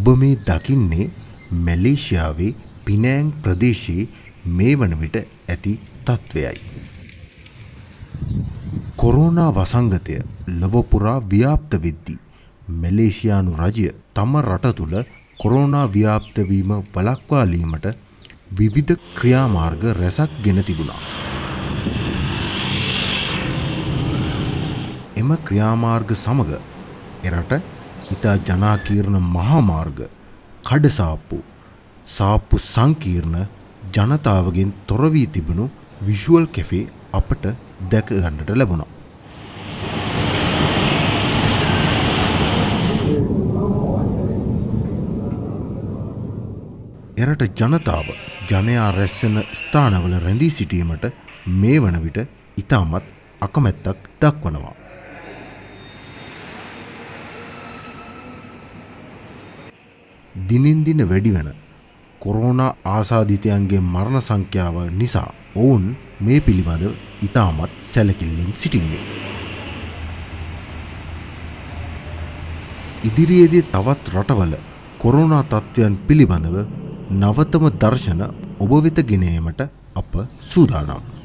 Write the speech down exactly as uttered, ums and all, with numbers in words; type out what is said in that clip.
මේ දකින්නේ මැලේසියාවේ පිනෑන් ප්‍රදේශයේ මේ වන විට ඇති තත්ත්වයයි. කොරෝනා වසංගතය ලොව පුරා ව්‍යාප්ත වෙද්දී මැලේසියානු රජය තම රට තුළ කොරෝනා ව්‍යාප්ත වීම වළක්වාලීමට විවිධ ක්‍රියාමාර්ග රැසක් ගෙන තිබුණා. එම ක්‍රියාමාර්ග සමග එරට ඉතා ජනාකීර්ණ මහා මාර්ග, කඩසාප්පු, සාප්පු සංකීර්ණ ජනතාවගෙන් තොර වී තිබුණු විෂුවල් කැෆේ අපට දැක ගන්නට ලැබුණා. එරට ජනතාව ජනයා රැස්වෙන ස්ථානවල රැඳී සිටීමට මේ වන විට ඉතාමත් අකමැත්තක් දක්වනවා. දිනින් දින වැඩිවන කොරෝනා ආසාදිතයන්ගේ මරණ සංඛ්‍යාව නිසා ඔවුන් මේ පිළිබඳව ඉතාමත් සැලකිල්ලෙන් සිටින්නේ. ඉදිරියේදී තවත් රටවල කොරෝනා තත්ත්වයන් පිළිබඳව නවතම දර්ශන ඔබ වෙත ගෙන ඒමට අප සූදානම්.